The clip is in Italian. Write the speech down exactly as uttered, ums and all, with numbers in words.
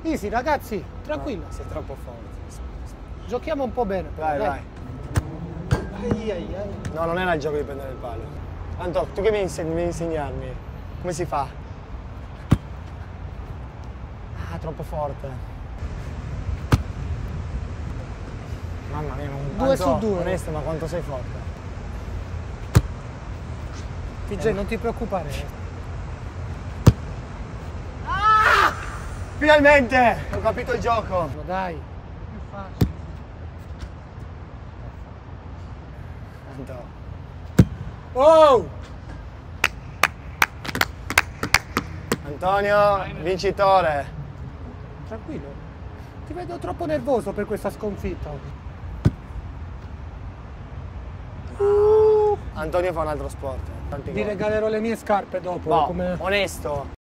Easy ragazzi, tranquillo. No, sei troppo forte. Giochiamo un po' bene. Vai, dai. vai. Ai, ai, ai. No, non era il gioco di prendere il palo. Tanto, tu che mi insegni, mi insegnarmi? Come si fa? Ah, troppo forte. Mamma mia, non Due Anzo, su due. Onesto, ma quanto sei forte. T J, non ti preoccupare. Ah! Finalmente! Ho capito il gioco. No, dai. Più facile. Tanto. Oh! Antonio, vincitore. Tranquillo. Ti vedo troppo nervoso per questa sconfitta. Antonio fa un altro sport. Tanti Ti gol. regalerò le mie scarpe dopo. No, come... onesto.